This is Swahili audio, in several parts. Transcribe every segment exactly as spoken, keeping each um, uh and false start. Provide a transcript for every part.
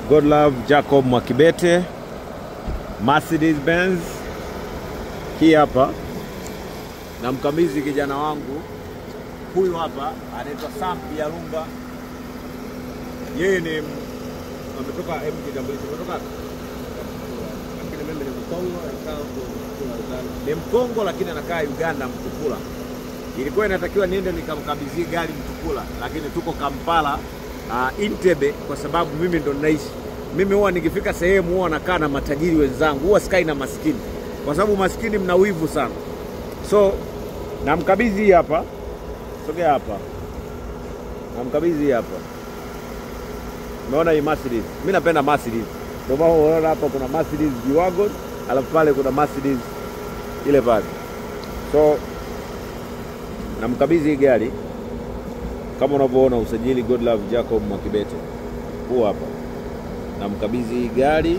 Godlove Jacob Mwakibete, Mercedes Benz. Hii hapa na mkabidhi kijana wangu huyu hapa, anaitwa Sam Yarunga. Yeye ni ametoka M K W, ametoka lakini mimi ni Mkongo, anakaa Uganda. Ni Mkongo lakini anakaa Uganda, Mtukula. Ilikuwa inatakiwa niende nikamkabidhi gari Mtukula, lakini tuko Kampala, uh, Entebbe, kwa sababu mimi ndo ninaishi. Mimi huwa nikifika sehemu huwa nakaa na matajiri wenzangu, huwa sikai na maskini, kwa sababu maskini mna wivu sana. So namkabidhi hapa, sogea hapa, namkabidhi hapa. Umeona hii Mercedes? Mimi napenda Mercedes. Ndio maana unaona hapa kuna Mercedes G-Wagon, alafu pale kuna Mercedes ile pale. So namkabidhi gari kama unavyoona, usajili Godlove Jacob Mwakibete. Huu hapa. Namkabidhi gari.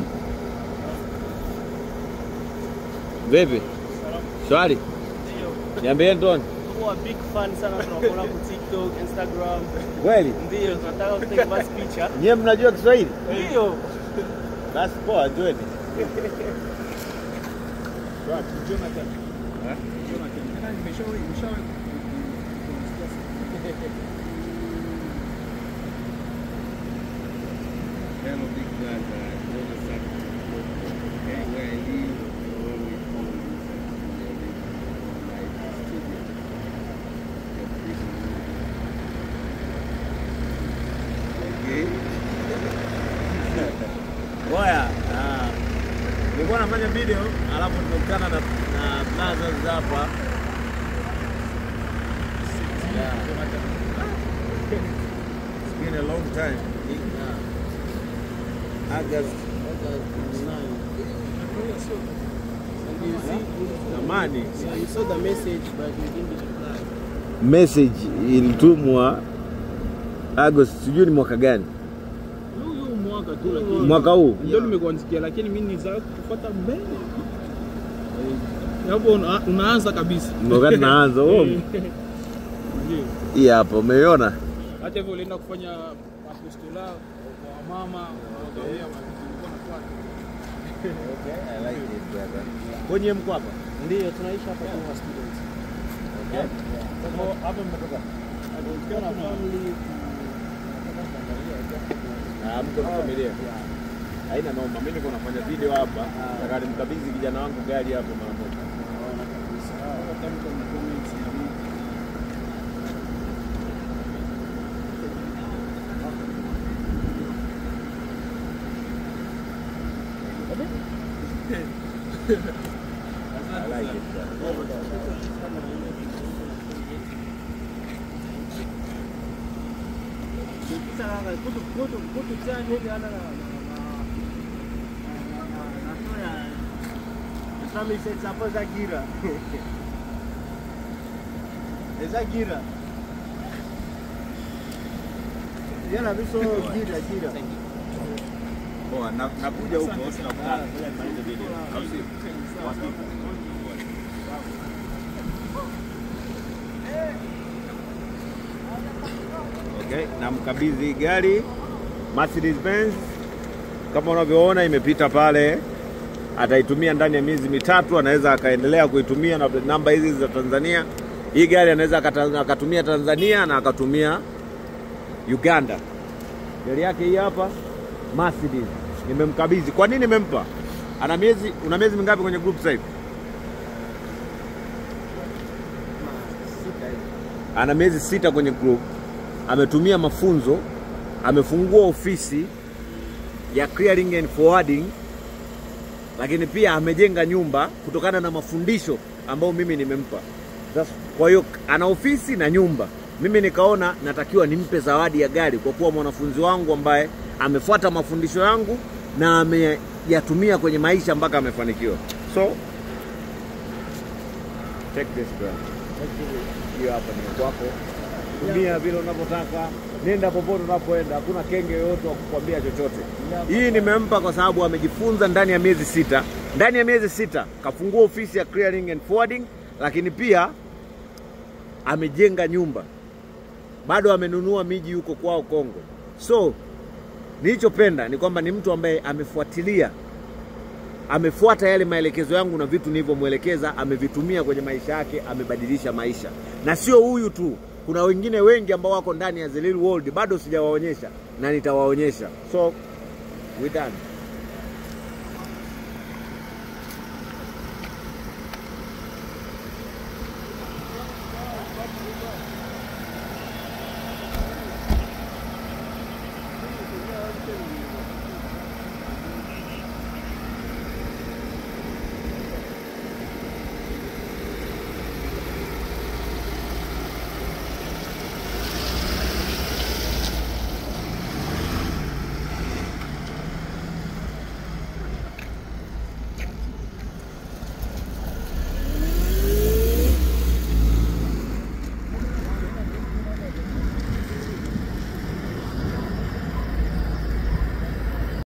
Vipi? Shwari? Ndio. Niambie Anton. Huwa big fan sana, tunakuona kwa TikTok, Instagram. Kweli? Ndio, tunataka kupiga basi picha. Nyie mnajua Kiswahili? Ndio. Basi poa, twende. Shwari, Jonathan. Eh? Jonathan. Kana nimeshauri, nimeshauri. Hello, big guy. Jonathan. Anywhere I live, always follow me. Boya, ah, nilikuwa nafanya video alafu nimekutana na na Blazers hapa. Yeah. It's been a long time. Yeah. August nine. And you see, Amani. yeah, you saw the message but you didn't reply. Message ilitumwa August, sijui ni mwaka gani? Huyu mwaka tu, lakini Mwaka huu ndio nimekuandikia, lakini mimi niza kufuata mbele. Hapo unaanza kabisa. ndio gani naanza wewe? Ndio. Hii hapa umeiona? Hata hivyo ulienda kufanya apostola kwa mama, wakaambia walikuwa nafuata. Okay, I like it brother. Kwenye mko hapa? Ndio, tunaishi hapa kama students. Okay. Kwa hapa mmetoka? Tukiwa na family. Ah, mko na familia? Haina noma, mimi niko nafanya video hapa. Nataka nimkabidhi kijana wangu gari hapo mara moja. Naona kabisa. Hata mko na comments na mimi. I like it. Sasa kutu kutu kutu chani hivi ana na na na sasa mimi sasa hapo za gira. Eza gira. Yana viso gira gira. Poa, na nakuja huko tunakutana bila maliza video. Au sio? Okay, namkabidhi gari Mercedes Benz. Kama unavyoona imepita pale. Ataitumia ndani ya miezi mitatu, anaweza akaendelea kuitumia na namba hizi za Tanzania. Hii gari anaweza akatumia Tanzania na akatumia Uganda. Gari yake hii hapa Mercedes. Nimemkabidhi. Kwa nini nimempa? Ana miezi, una miezi mingapi kwenye group sasa hivi? Ana miezi sita kwenye group. Ametumia mafunzo, amefungua ofisi ya clearing and forwarding, lakini pia amejenga nyumba kutokana na mafundisho ambayo mimi nimempa. Kwa hiyo ana ofisi na nyumba. Mimi nikaona natakiwa nimpe zawadi ya gari kwa kuwa mwanafunzi wangu ambaye amefuata mafundisho yangu na ameyatumia kwenye maisha mpaka amefanikiwa. So take this bro. Hiyo hapa ni kwako. Tumia vile unavyotaka. Nenda popote unapoenda. Hakuna kenge yoyote wa kukwambia chochote. Hii nimempa kwa sababu amejifunza ndani ya miezi sita. Ndani ya miezi sita kafungua ofisi ya clearing and forwarding, lakini pia amejenga nyumba. Bado amenunua miji huko kwao Kongo. So Nilichopenda ni kwamba ni mtu ambaye amefuatilia, amefuata yale maelekezo yangu na vitu nilivyomwelekeza amevitumia kwenye maisha yake, amebadilisha maisha. Na sio huyu tu, kuna wengine wengi ambao wako ndani ya The Real World bado sijawaonyesha na nitawaonyesha. So we done.